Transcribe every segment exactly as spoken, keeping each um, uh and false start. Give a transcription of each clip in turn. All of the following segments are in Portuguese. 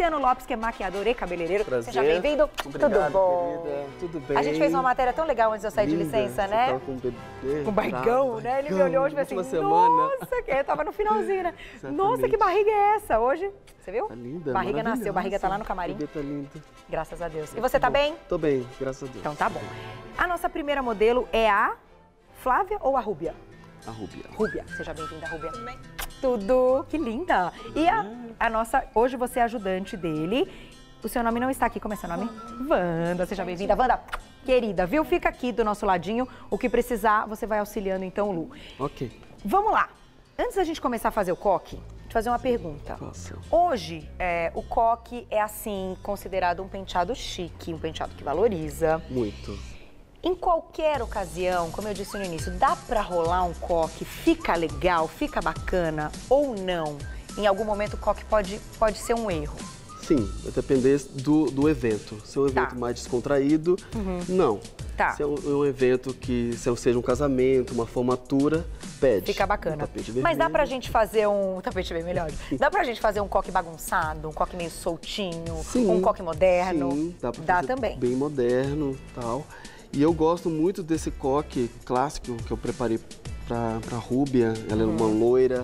Luciano Lopes, que é maquiador e cabeleireiro. Prazer. Seja bem-vindo. Obrigado, Tudo bom? querida. Tudo bem? A gente fez uma matéria tão legal antes de eu sair Linda. de licença, Você né? tava com um bebê. Com barrigão, Ah, né? Ele me olhou hoje e falou assim, nossa, que eu tava no finalzinho, né? Exatamente. Nossa, que barriga é essa? Hoje, você viu? Tá linda, Barriga nasceu, barriga tá lá no camarim. O bebê tá lindo. Graças a Deus. E você tá bem? Tô bem, graças a Deus. Então tá bom. A nossa primeira modelo é a Flávia ou a Rúbia? A Rúbia. Rúbia, seja bem-vinda, Rúbia. Tudo bem? Tudo, que linda. E a, a nossa, hoje você é ajudante dele. O seu nome não está aqui, como é seu nome? Wanda, seja bem-vinda. Wanda, querida, viu? Fica aqui do nosso ladinho. O que precisar, você vai auxiliando então o Lu. Ok. Vamos lá. Antes da gente começar a fazer o coque, vou te fazer uma pergunta. Posso. Hoje, é, o coque é assim, considerado um penteado chique, um penteado que valoriza. Muito. Em qualquer ocasião, como eu disse no início, dá pra rolar um coque, fica legal, fica bacana ou não? Em algum momento o coque pode, pode ser um erro. Sim, vai depender do, do evento. Se é um evento Tá. mais descontraído, Uhum. não. Tá. Se é um, um evento que se seja um casamento, uma formatura, pede. Fica Um bacana. tapete vermelho. Mas dá pra gente fazer um... Tapete bem melhor. Dá pra gente fazer um coque bagunçado, um coque meio soltinho, Sim, um coque moderno? Sim, dá pra Dá fazer também. bem moderno e tal. E eu gosto muito desse coque clássico que eu preparei pra, pra Rúbia. Ela Uhum. é uma loira.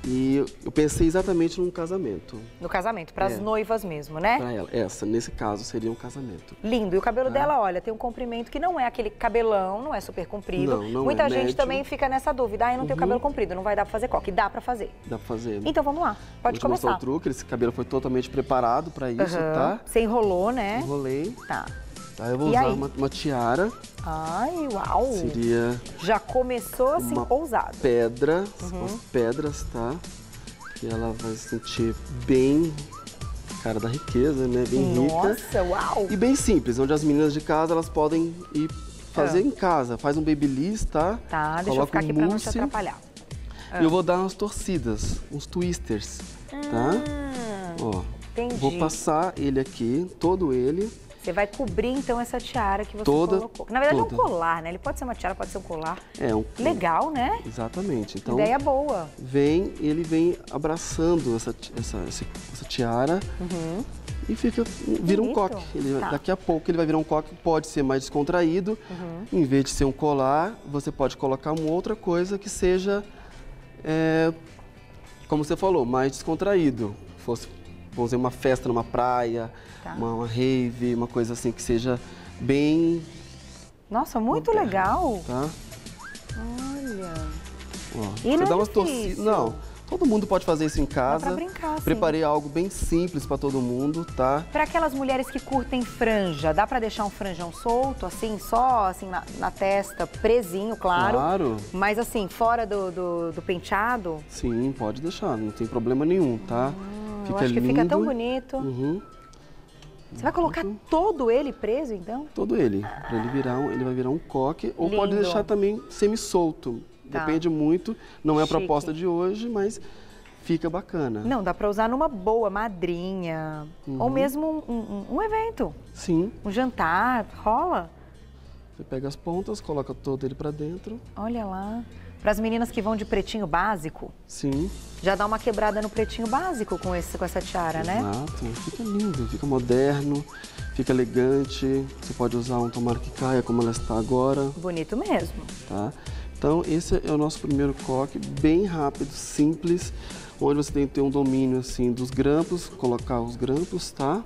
E eu pensei exatamente num casamento. No casamento, pras É. noivas mesmo, né? Pra ela. Essa, nesse caso, seria um casamento. Lindo. E o cabelo Tá. dela, olha, tem um comprimento que não é aquele cabelão, não é super comprido. Não, não Muita é, gente médio. também fica nessa dúvida. Ah, eu não tenho Uhum. cabelo comprido, não vai dar pra fazer coque. Dá pra fazer. Dá pra fazer. Então vamos lá, pode Vou te mostrar começar. o truque. Esse cabelo foi totalmente preparado pra isso, Aham. tá? Você enrolou, né? Enrolei. Tá. Tá, eu vou E usar aí? uma, uma tiara. Ai, uau! Seria Já começou assim, Uma ousado. pedra, Uhum. as pedras, tá? Que ela vai se sentir bem cara da riqueza, né? Bem rica. Nossa, uau! E bem simples, onde as meninas de casa elas podem ir fazer Ah. em casa. Faz um babyliss, tá? Tá, deixa eu Coloca ficar um aqui pra não te mousse. atrapalhar. E eu vou dar umas torcidas, uns twisters, tá? Hum, Ó, entendi. vou passar ele aqui, todo ele. Você vai cobrir então essa tiara que você Toda, colocou. Na verdade é toda. um colar, né? Ele pode ser uma tiara, pode ser um colar. É um Legal, né? Exatamente. Então Ideia boa. vem, ele vem abraçando essa, essa, esse- essa tiara. Uhum. E fica, vira um Bonito. coque. Ele- Tá. Daqui a pouco ele vai virar um coque, pode ser mais descontraído. Uhum. Em vez de ser um colar, você pode colocar uma outra coisa que seja, é, como você falou, mais descontraído. Fosse, vamos dizer, uma festa numa praia, Tá. uma, uma rave, uma coisa assim que seja bem... Nossa, muito moderno, legal. Tá? Olha. Ó, E você não é dá umas difícil. torcidas... Não, todo mundo pode fazer isso em casa. pra brincar, sim. Preparei algo bem simples para todo mundo, tá? Para aquelas mulheres que curtem franja, dá para deixar um franjão solto, assim, só assim na, na testa, presinho, claro. Claro. Mas assim, fora do, do, do penteado, Sim, pode deixar, não tem problema nenhum, tá? hum, eu acho que fica tão bonito. Uhum, Você vai colocar todo ele preso, então? todo ele. Pra ele virar, um- ele vai virar um coque, ou pode Lindo. deixar também semi-solto. Tá. Depende muito, não é a Chique. proposta de hoje, mas fica bacana. Não, dá para usar numa boa madrinha, ou Uhum. mesmo um, um, um evento, Sim, um jantar, rola. você pega as pontas, coloca todo ele pra dentro. Olha lá. Para as meninas que vão de pretinho básico, Sim, já dá uma quebrada no pretinho básico com, esse, com essa tiara, né? exato. Fica lindo, fica moderno, fica elegante. Você pode usar um tomara que caia como ela está agora. Bonito mesmo. Tá? Então esse é o nosso primeiro coque, bem rápido, simples, onde você tem que ter um domínio assim dos grampos, colocar os grampos, tá?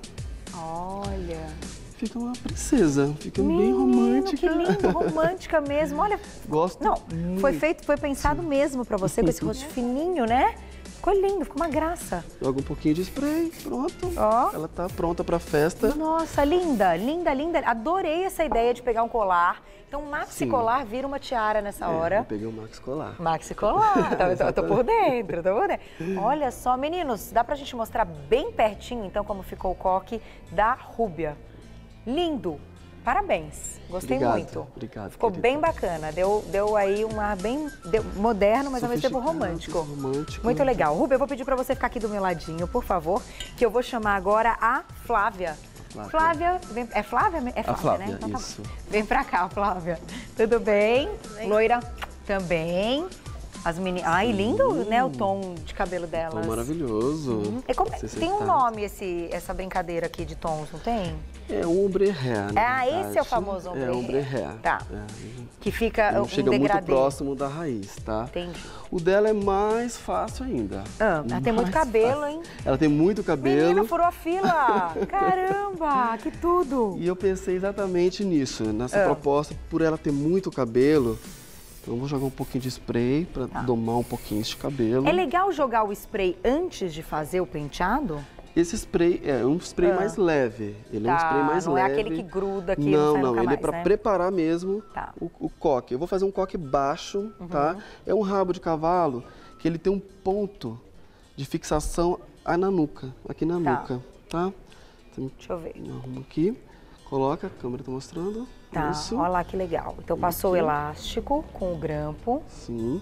Olha. Fica uma princesa, fica bem Menino, romântica. que lindo, romântica mesmo. Olha, Gosto não, muito. foi feito, foi pensado mesmo pra você com esse rosto fininho, né? Ficou lindo, ficou uma graça. Joga um pouquinho de spray, pronto. Ó. Ela tá pronta pra festa. Nossa, linda, linda, linda. Adorei essa ideia de pegar um colar. Então, maxi Sim. colar vira uma tiara nessa É, eu hora. peguei o Max Colar. Maxi colar, então, eu tô, eu tô por dentro, tô por dentro. Olha só, meninos, dá pra gente mostrar bem pertinho, então, como ficou o coque da Rúbia. Lindo, parabéns, gostei Obrigado, muito. obrigado, Ficou querida. bem bacana, deu, deu aí um ar bem deu, moderno, mas ao mesmo tempo Sofisticado, romântico. romântico. Muito legal. Rúbia, eu vou pedir pra você ficar aqui do meu ladinho, por favor, que eu vou chamar agora a Flávia. Flávia. Flávia, vem, é Flávia? É Flávia, Flávia, né? Então tá isso. bom. Vem pra cá, Flávia. Tudo bem? Loira? Também. As meni... Ai, lindo, né, o tom de cabelo delas. Tom maravilhoso. Uhum. E como... Tem um nome esse, essa brincadeira aqui de tons, não tem? É um ombre hair, né? Ah, esse é o famoso ombre hair. É ombre hair. Tá. É. Que fica um chega degradê. muito próximo da raiz, tá? Entendi. O dela é mais fácil ainda. Ah, ela tem muito cabelo, fácil. hein? Ela tem muito cabelo. Menina, furou a fila! Caramba, que tudo! E eu pensei exatamente nisso, nessa ah. proposta, por ela ter muito cabelo. Então eu vou jogar um pouquinho de spray para tá. domar um pouquinho esse cabelo. É legal jogar o spray antes de fazer o penteado? Esse spray é um spray ah. mais leve. Ele tá, é um spray mais não leve. Não é aquele que gruda aqui não, não sai não, nunca ele mais, é para né? preparar mesmo tá. o, o coque. Eu vou fazer um coque baixo, uhum. tá? É um rabo de cavalo que ele tem um ponto de fixação na nuca, aqui na tá. nuca, tá? Então, deixa eu ver. Arruma aqui, coloca, a câmera tá mostrando. Tá, isso. olha lá que legal. Então passou aqui. O elástico com o grampo. Sim.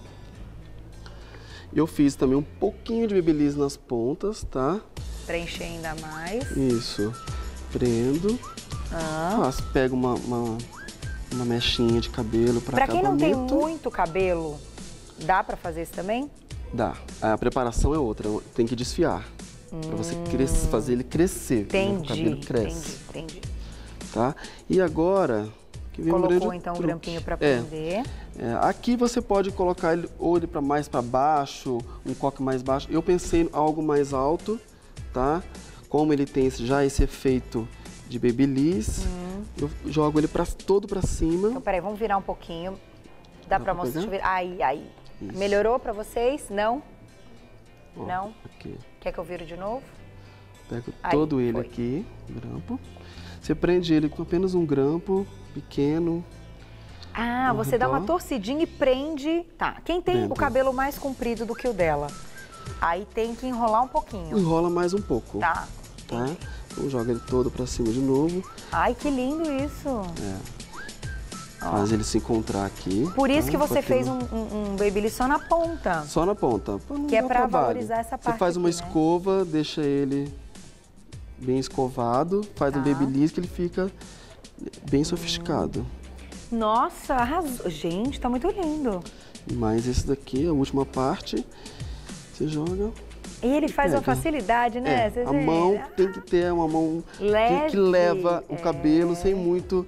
Eu fiz também um pouquinho de babyliss nas pontas, tá? Preencher ainda mais. Isso. Prendo. Ah. Faço, pego uma, uma, uma mechinha de cabelo para Pra quem acabamento. não tem muito cabelo, dá pra fazer isso também? Dá. A preparação é outra, tem que desfiar. Hum. Pra você crescer, fazer ele crescer. Entendi, né? O cabelo cresce. Entendi, entendi. Tá? E agora... Que vem Colocou um grande então o truque. grampinho para prender. É, é, aqui você pode colocar ele ou ele para mais para baixo, um coque mais baixo. Eu pensei em algo mais alto, tá? Como ele tem esse, já esse efeito de babyliss, hum. eu jogo ele pra, todo para cima. Então peraí, vamos virar um pouquinho. Dá, Dá para mostrar? Deixa eu ver. Aí, aí. Isso. Melhorou para vocês? Não? Ó, Não? Aqui. Quer que eu viro de novo? Pego aí, todo ele foi. aqui, grampo. Você prende ele com apenas um grampo pequeno. Ah, você redor. Dá uma torcidinha e prende. Tá. Quem tem Prendo. O cabelo mais comprido do que o dela, aí tem que enrolar um pouquinho. Enrola mais um pouco. Tá. Tá? Então joga ele todo pra cima de novo. Ai, que lindo isso. É. Faz ele se encontrar aqui. Por isso tá? que você Porque fez um, um, um babyliss só na ponta. Só na ponta. Que é pra valorizar essa parte. Você faz uma aqui, escova, né? deixa ele bem escovado, faz tá. um babyliss que ele fica bem sofisticado. Nossa, arrasou. Gente, tá muito lindo. Mas esse daqui, a última parte, você joga... E ele faz pega. Uma facilidade, né? É, a mão tem que ter uma mão leve, que leva o cabelo é. sem muito...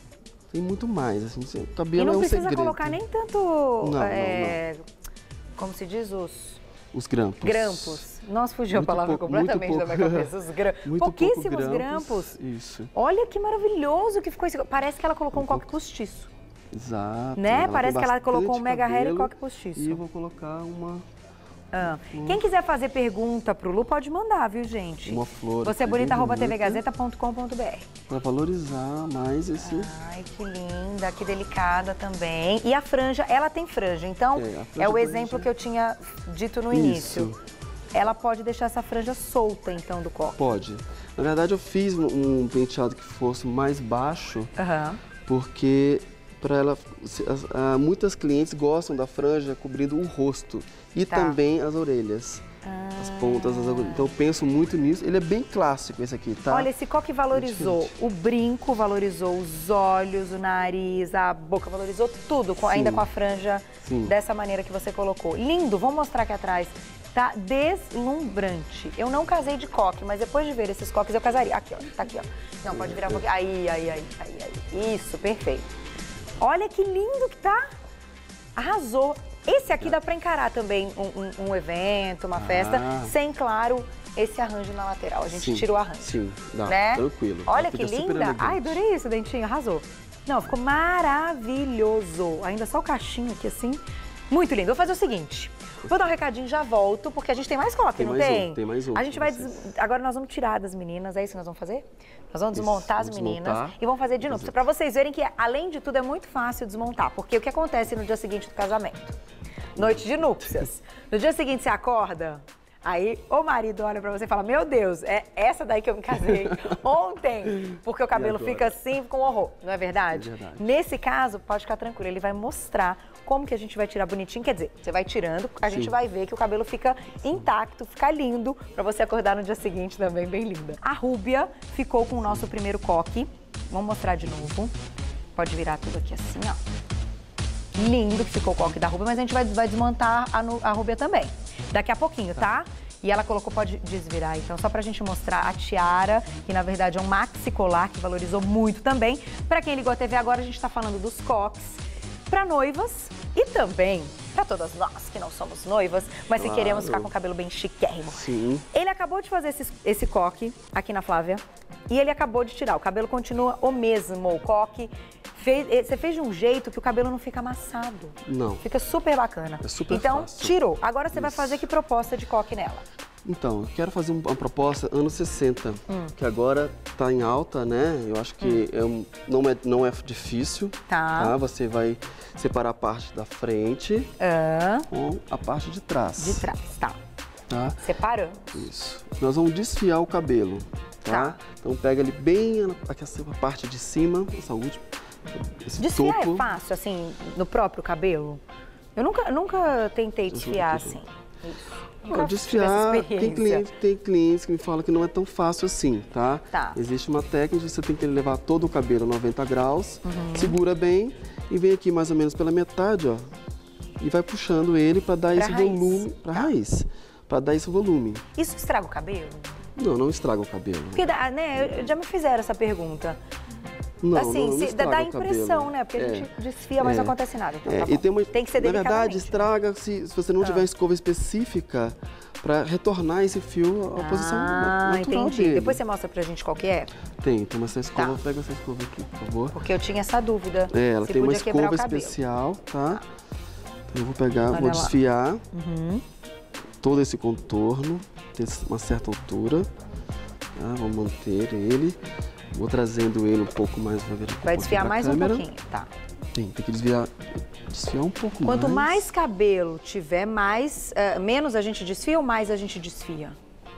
Tem muito mais, assim, o cabelo e não é um precisa segredo. colocar nem tanto, não, é, não, não. como se diz, os... Os grampos. Grampos. Nossa, fugiu muito a palavra pouco, completamente da minha cabeça. Os gra... Pouquíssimos grampos. grampos. Isso. Olha que maravilhoso que ficou esse... Parece que ela colocou um, um coque postiço. Exato. Né? Parece que ela colocou um mega hair e coque postiço. E eu vou colocar uma... Ah. Quem quiser fazer pergunta pro Lu, pode mandar, viu, gente? Uma flor. Você é bonita, arroba t v gazeta ponto com ponto b r. Para valorizar mais esse... Ai, que linda, que delicada também. E a franja, ela tem franja, então é, é o exemplo que eu tinha dito no início. Isso. Ela pode deixar essa franja solta, então, do coque? Pode. Na verdade, eu fiz um penteado que fosse mais baixo, uhum. porque para ela, muitas clientes gostam da franja cobrindo o rosto e tá. também as orelhas. Ah. As pontas das orelhas. Então eu penso muito nisso. Ele é bem clássico esse aqui, tá? Olha, esse coque valorizou o brinco, valorizou os olhos, o nariz, a boca, valorizou tudo, com, ainda com a franja Sim. dessa maneira que você colocou. Lindo, vou mostrar aqui atrás. Tá deslumbrante. Eu não casei de coque, mas depois de ver esses coques eu casaria. Aqui, ó. Tá aqui, ó. Não, pode virar um pouquinho. Aí, aí, aí, aí, aí. Isso, perfeito. Olha que lindo que tá. Arrasou. Esse aqui dá pra encarar também um, um, um evento, uma festa, ah. sem, claro, esse arranjo na lateral. A gente sim, tira o arranjo. Sim, dá, né? tranquilo. Olha que linda. Ai, adorei isso, dentinho, arrasou. Não, ficou maravilhoso. Ainda só o cachinho aqui assim. Muito lindo. Vou fazer o seguinte. Vou dar um recadinho e já volto, porque a gente tem mais coque, tem não mais tem? Um, tem mais um. A gente vai... Des... Agora nós vamos tirar das meninas, é isso que nós vamos fazer? Nós vamos desmontar isso, as meninas desmontar. E vamos fazer de novo. Para vocês verem que, além de tudo, é muito fácil desmontar. Porque o que acontece no dia seguinte do casamento? Noite de núpcias. No dia seguinte você acorda, aí o marido olha pra você e fala, meu Deus, é essa daí que eu me casei ontem. Porque o cabelo fica assim com horror, não é verdade? É verdade? Nesse caso, pode ficar tranquilo, ele vai mostrar como que a gente vai tirar bonitinho. Quer dizer, você vai tirando, a Sim. gente vai ver que o cabelo fica intacto, fica lindo, pra você acordar no dia seguinte também bem linda. A Rúbia ficou com o nosso primeiro coque. Vamos mostrar de novo. Pode virar tudo aqui assim, ó. lindo que ficou o coque da Rúbia, mas a gente vai, vai desmontar a, a Rúbia também. Daqui a pouquinho, tá? E ela colocou, pode desvirar, então, só pra gente mostrar a tiara, que na verdade é um maxi colar, que valorizou muito também. Pra quem ligou a T V agora, a gente tá falando dos coques pra noivas e também pra todas nós que não somos noivas, mas claro, que queremos ficar com o cabelo bem chiquérrimo. Sim. Ele acabou de fazer esse, esse coque aqui na Flávia e ele acabou de tirar. O cabelo continua o mesmo, o coque. Fez, você fez de um jeito que o cabelo não fica amassado. Não. Fica super bacana. É super então, fácil. tirou. Agora você Isso. vai fazer que proposta de coque nela? Então, eu quero fazer uma proposta anos sessenta, hum. que agora tá em alta, né? Eu acho que hum. é, não, é, não é difícil. Tá. tá. Você vai separar a parte da frente ah. com a parte de trás. De trás, tá. Tá? Separando. Isso. Nós vamos desfiar o cabelo, tá? tá. Então pega ali bem a parte de cima, essa última, esse desfiar topo. É fácil, assim, no próprio cabelo? Eu nunca, nunca tentei desfiar assim. Isso. Não, desfiar, tem clientes, tem clientes que me falam que não é tão fácil assim, tá? Tá. Existe uma técnica, você tem que levar todo o cabelo a noventa graus, uhum. segura bem e vem aqui mais ou menos pela metade, ó. E vai puxando ele para dar pra esse raiz. volume, para tá. raiz, para dar esse volume. Isso estraga o cabelo? Não, não estraga o cabelo. Porque, né, já me fizeram essa pergunta. Não, assim, não, não se, dá a impressão, cabelo. né? Porque é, a gente desfia, mas é, não acontece nada. Então, é, tá e tem, uma, tem que ser na delicadamente. verdade, estraga se, se você não ah. tiver escova específica para retornar esse fio à ah, posição natural entendi. dele. Depois você mostra pra gente qual que é? Tem, tem essa escova. Tá. Pega essa escova aqui, por favor. Porque eu tinha essa dúvida. É, ela se tem uma podia escova o especial, tá? tá? Então eu vou pegar, Olha vou lá. desfiar uhum. todo esse contorno, tem uma certa altura. Tá? Vou manter ele. Vou trazendo ele um pouco mais. Vai, vai desfiar mais câmera. um pouquinho, tá? Tem, tem que desviar, desfiar um pouco Quanto mais. mais cabelo tiver, mais, uh, menos a gente desfia ou mais a gente desfia?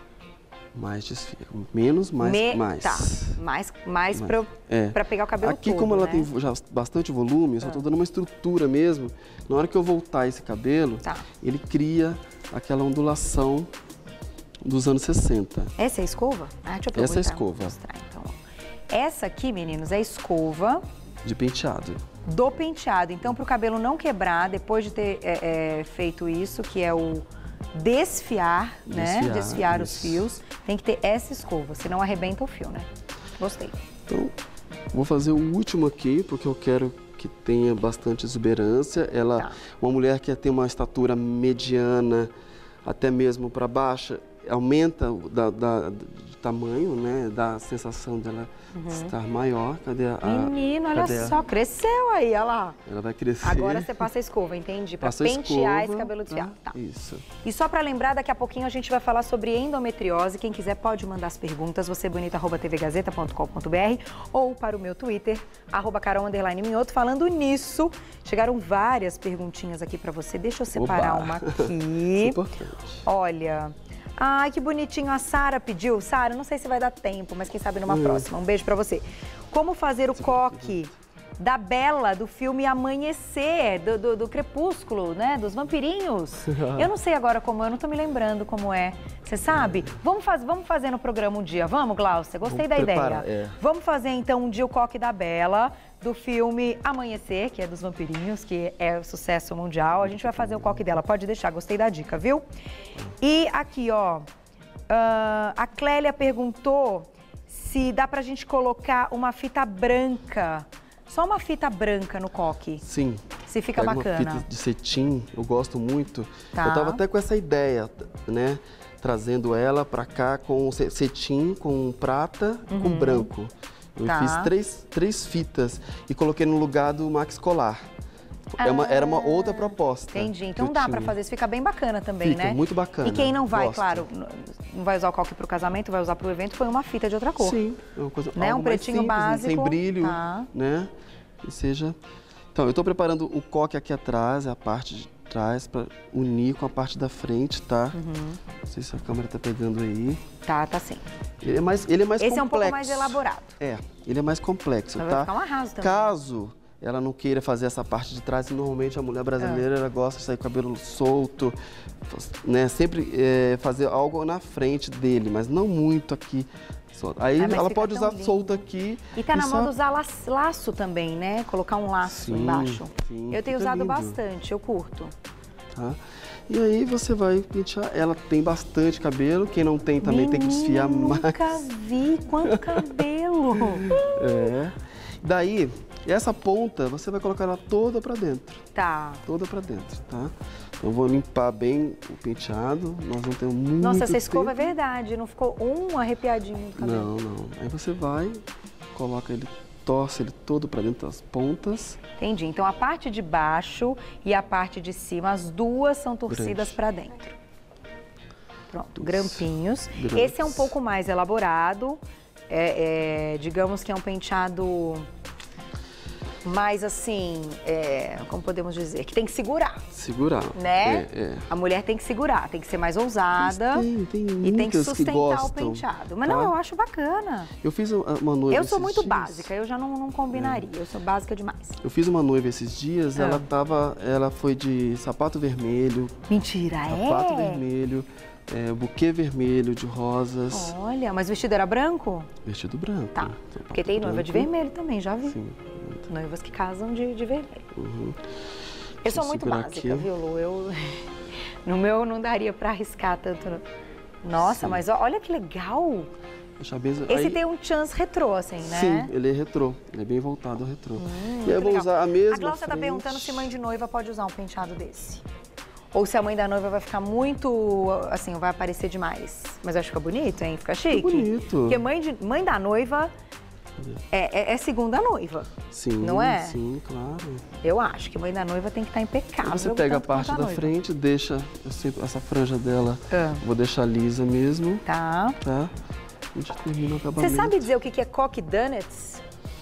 Mais desfia. Menos, mais, Me... mais. Tá, mais, mais, mais. pra, é. pra pegar o cabelo Aqui, todo, como ela né? tem já bastante volume, eu só tô dando uma estrutura mesmo. Na hora que eu voltar esse cabelo, tá. ele cria aquela ondulação dos anos sessenta. Essa é a escova? Ah, deixa eu Essa é a escova. Mostrar, então. Essa aqui, meninos, é a escova... De penteado. Do penteado. Então, para o cabelo não quebrar, depois de ter é, é, feito isso, que é o desfiar, né? Desfiar, Desfiar isso. os fios, tem que ter essa escova, senão arrebenta o fio, né? Gostei. Então, vou fazer o último aqui, porque eu quero que tenha bastante exuberância. Ela, tá. Uma mulher que tem uma estatura mediana, até mesmo para baixa, aumenta da, da, de tamanho, né? Dá a sensação dela uhum. estar maior. Cadê a... Menino, olha cadê só, a... cresceu aí, olha lá. Ela vai crescer. Agora você passa a escova, entendi, para pentear escova, esse cabelo desfiado. Tá? Tá. Isso. E só para lembrar, daqui a pouquinho a gente vai falar sobre endometriose. Quem quiser pode mandar as perguntas, você bonita, arroba tvgazeta ponto com ponto br ou para o meu Twitter, arroba carol, underline, minhoto. Falando nisso, chegaram várias perguntinhas aqui para você. Deixa eu separar Oba. uma aqui. Isso é importante. Olha... Ai, que bonitinho, a Sara pediu. Sara, não sei se vai dar tempo, mas quem sabe numa hum. próxima. Um beijo pra você. Como fazer o coque da Bela, do filme Amanhecer, do, do, do Crepúsculo, né? Dos vampirinhos. Eu não sei agora como, eu não tô me lembrando como é. Você sabe? Vamos, faz, vamos fazer no programa um dia, vamos, Glaucia? Gostei vamos da preparar, ideia. É. Vamos fazer, então, um dia o coque da Bela, do filme Amanhecer, que é dos vampirinhos, que é o sucesso mundial. A gente vai fazer o coque dela, pode deixar, gostei da dica, viu? E aqui, ó, uh, a Clélia perguntou se dá pra gente colocar uma fita branca, só uma fita branca no coque. Sim. Se fica Pega bacana. Uma fita de cetim, eu gosto muito. Tá. Eu tava até com essa ideia, né? Trazendo ela pra cá com cetim, com prata, uhum. com branco. Eu tá. fiz três, três fitas e coloquei no lugar do Max Colar. Ah, é uma, era uma outra proposta. Entendi. Então dá para fazer isso, fica bem bacana também, fica né? Fica muito bacana. E quem não vai, Gosto. claro, não vai usar o coque para o casamento, vai usar para o evento, põe uma fita de outra cor. Sim, é uma coisa né? Um pretinho simples, básico. Sem brilho, tá. né? E seja... Então, eu estou preparando o coque aqui atrás, a parte de trás, para unir com a parte da frente, tá? Uhum. Não sei se a câmera tá pegando aí. Tá, tá sim. Ele é mais, ele é mais Esse complexo. é um pouco mais elaborado. É, ele é mais complexo, vai tá? Ficar um arraso também. Caso ela não queira fazer essa parte de trás, e normalmente a mulher brasileira é. ela gosta de sair com o cabelo solto, né? Sempre é, fazer algo na frente dele, mas não muito aqui Solta. Aí Ah, mas ela fica pode tão usar lindo. solta aqui. E tá na só- moda usar la- laço também, né? Colocar um laço Sim, embaixo. sim, Eu tenho fica usado lindo. bastante, eu curto. Tá? E aí você vai pentear. Ela tem bastante cabelo. Quem não tem também tem que desfiar Menina, mais. nunca vi quanto cabelo. É. Daí, essa ponta, você vai colocar ela toda pra dentro. Tá. Toda pra dentro, tá? Então, eu vou limpar bem o penteado. Nós não temos muito Nossa, essa escova é tempo. verdade, não ficou um arrepiadinho no cabelo. Não, não. Aí você vai, coloca ele, torce ele todo pra dentro das pontas. Entendi. Então a parte de baixo e a parte de cima, as duas são torcidas Grande. pra dentro. Pronto, Isso. grampinhos. Gramps. Esse é um pouco mais elaborado. É, é, digamos que é um penteado mais assim, é, como podemos dizer, que tem que segurar, Segurar. né? É, é. A mulher tem que segurar, tem que ser mais ousada. Mas tem, tem E tem que muitas sustentar gostam, o penteado. Mas tá? não, eu acho bacana. Eu fiz uma noiva Eu sou esses muito dias. básica, eu já não, não combinaria. Eu sou básica demais. Eu fiz uma noiva esses dias, Ah. ela tava, ela foi de sapato vermelho, Mentira, sapato é? vermelho, é, buquê vermelho de rosas, Olha, mas o vestido era branco? vestido branco. Tá. sapato Porque tem noiva de branco. vermelho também, já vi. Sim. Noivas que casam de, de vermelho. Uhum. Eu Deixa sou eu muito segurar básica, aqui. viu, Lu? Eu, no meu não daria pra arriscar tanto. não. Nossa, Sim. mas ó, olha que legal. Deixar bem... Esse aí, tem um chance retrô, assim, né? Sim, ele é retrô, ele é bem voltado ao retrô. Hum, e aí eu muito vou legal. usar a mesma A Glaucia tá frente. perguntando se mãe de noiva pode usar um penteado desse. Ou se a mãe da noiva vai ficar muito, assim, vai aparecer demais. Mas eu acho que fica bonito, hein? Fica chique. bonito. Porque mãe, de, mãe da noiva é, é, é segunda noiva. Sim, Não é? sim, claro. Eu acho que mãe da noiva tem que estar impecável. Aí você pega a tanto quanto parte da noiva. frente, deixa eu sempre, essa franja dela, Ah. vou deixar lisa mesmo, Tá. tá? A gente termina o Você acabamento. sabe dizer o que que é coque donuts?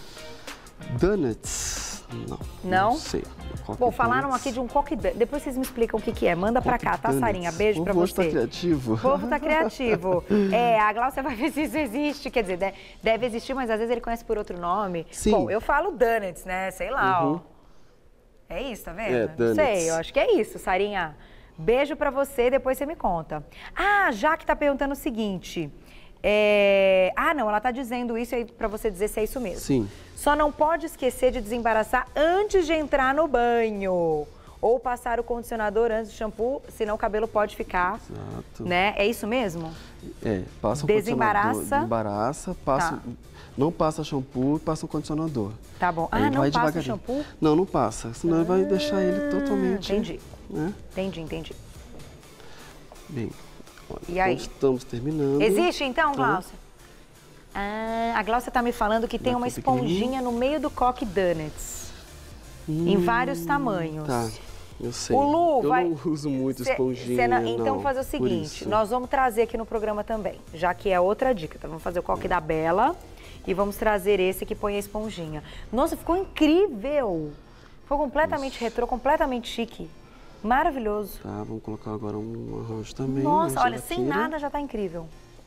Donuts? Não. Não? sei. Coque Bom, falaram donuts. aqui de um coque donuts. Depois vocês me explicam o que que é. Manda pra Coque cá, tá, donuts. Sarinha? Beijo O pra povo você. tá criativo. O povo tá criativo. É, a Glaucia vai ver se isso existe. Quer dizer, de- deve existir, mas às vezes ele conhece por outro nome. Sim. Bom, eu falo donuts, né? Sei lá, Uhum. ó. É isso, tá vendo? É, Não donuts. sei, eu acho que é isso, Sarinha. Beijo pra você, depois você me conta. Ah, Jaque tá perguntando o seguinte. é, Ah, não, ela tá dizendo isso aí pra você dizer se é isso mesmo. Sim. Só não pode esquecer de desembaraçar antes de entrar no banho. Ou passar o condicionador antes do shampoo, senão o cabelo pode ficar, Exato. né? É isso mesmo? É, passa o Desembaraça. condicionador, desembaraça, passa, Tá. não passa shampoo e passa o condicionador. Tá bom. Aí Ah, não vai passa o devagarinho. shampoo? Não, não passa, senão vai deixar ele totalmente... Entendi. Né? Entendi, entendi. Bem, olha, E aí? então estamos terminando. Existe então, Tá. Glaucia? Ah, a Glaucia tá me falando que tem Daqui uma esponjinha no meio do coque donuts. Em vários tamanhos. Tá, eu sei. O Lu eu vai... não uso muito Cê- esponjinha, cê não- Então, não, vamos fazer o por seguinte, isso. nós vamos trazer aqui no programa também, já que é outra dica. Então, vamos fazer o coque da Bela e vamos trazer esse que põe a esponjinha. Nossa, ficou incrível! Ficou completamente retrô, completamente chique. Maravilhoso. Tá, vamos colocar agora um arranjo também. Nossa, uma olha, sem gelatina. nada já tá incrível.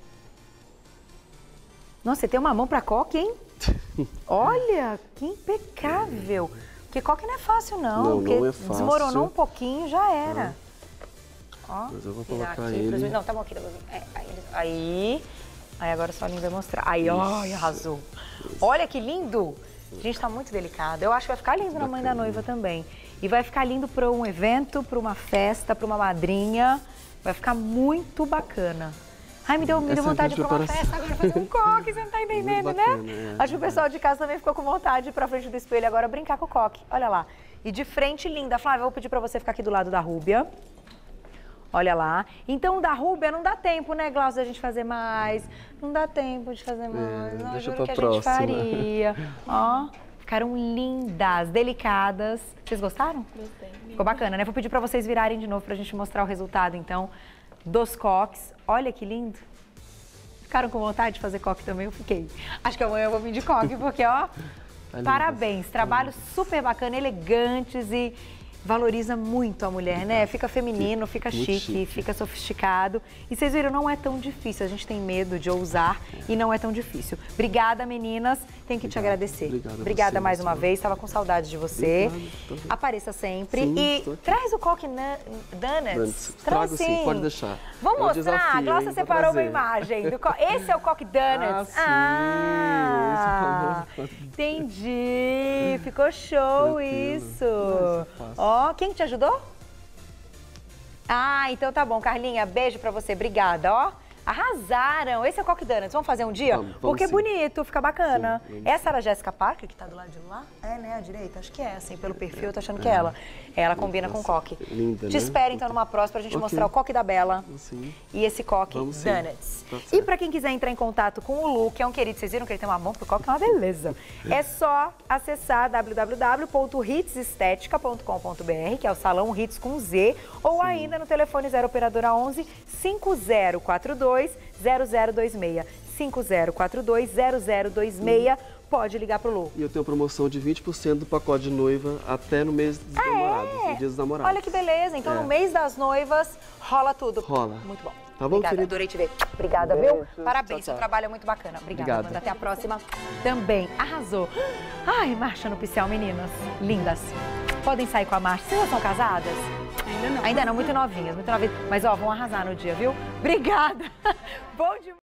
Nossa, você tem uma mão pra coque, hein? Olha, que impecável. Porque coque não é fácil, não. Não, porque não é fácil. desmoronou um pouquinho, já era. Ó, Mas eu vou virar colocar aqui ele. pros- Não, tá bom aqui. Tá bom. É, aí, aí, aí agora só a Solinho vai mostrar. Aí, ó, arrasou. Olha que lindo. Gente, tá muito delicado. Eu acho que vai ficar lindo na mãe da noiva também. E vai ficar lindo para um evento, para uma festa, para uma madrinha. Vai ficar muito bacana. Ai, me deu, me deu Essa é a vontade de ir pra uma preparação. festa agora fazer um coque, você não tá entendendo, bacana, né? é, Acho que o pessoal de casa também ficou com vontade de ir pra frente do espelho agora brincar com o coque. Olha lá. E de frente, linda. Flávia, eu vou pedir pra você ficar aqui do lado da Rúbia. Olha lá. Então, o da Rúbia não dá tempo, né, Glaucia, da gente fazer mais. Não dá tempo de fazer mais. Não, deixa juro pra que a gente próxima. faria. Ó, ficaram lindas, delicadas. Vocês gostaram? Gostei. Ficou bacana, né? Vou pedir pra vocês virarem de novo pra gente mostrar o resultado, então, dos coques. Olha que lindo. Ficaram com vontade de fazer coque também? Eu fiquei. Acho que amanhã eu vou vir de coque, porque, ó, Tá lindo. parabéns. Trabalhos super bacana, elegantes e valoriza muito a mulher, né? Fica feminino, fica chique, chique, fica sofisticado. E vocês viram, não é tão difícil. A gente tem medo de ousar e não é tão difícil. Obrigada, meninas. Tenho que Obrigado, te agradecer. obrigado Obrigada você, mais uma Marcela. vez. Estava com saudade de você. Obrigado, Apareça sempre. Sim, e estou aqui. traz o coque na- donuts. Donuts. Traz Trago sim, pode deixar. Vamos É um mostrar. desafio, A Glaucia hein? Vou separou uma trazer. imagem. Do co... Esse é o coque donuts. Ah, sim, Ah, esse é o entendi. Ficou show Tranquilo. isso. Não, isso é fácil. Ó, quem que te ajudou? Ah, então tá bom, Carlinha. Beijo pra você. Obrigada, ó. Arrasaram. Esse é o Coque Donuts. Vamos fazer um dia? Vamos, vamos Porque é sim. bonito, fica bacana. Sim, vamos Essa era a Jéssica Parker, que tá do lado de lá? É, né? À direita? Acho que é, assim, pelo perfil, eu tô achando que é ela. Ela combina com o coque. Linda, Te né? espero, então, numa próxima pra gente Ok. mostrar o coque da Bela Sim. e esse coque Vamos sim. Donuts. Tá E certo. pra quem quiser entrar em contato com o Lu, que é um querido, vocês viram que ele tem uma mão pro coque, é uma beleza. É só acessar w w w ponto hits estética ponto com ponto b r, que é o Salão Hits com Z, ou ainda no telefone zero operadora onze, cinco zero quatro dois, zero zero dois seis. cinco zero quatro dois, zero zero dois seis. Pode ligar pro Lu. E eu tenho promoção de vinte por cento do pacote de noiva até no mês dos namorados, no dia dos namorados. Olha que beleza. Então, É. no mês das noivas, rola tudo. Rola. Muito bom. Tá bom, Obrigada, querido? adorei te ver. Obrigada, Beijo. viu? Parabéns, Tchau, seu tchau. trabalho é muito bacana. Obrigada, Obrigado. Amanda. Até a próxima. Também arrasou. Ai, marcha no pincel, meninas. Lindas. Podem sair com a marcha. Vocês já são casadas? Ainda não. Ainda não, muito novinhas, muito novinhas. Mas, ó, vão arrasar no dia, viu? Obrigada. Bom demais.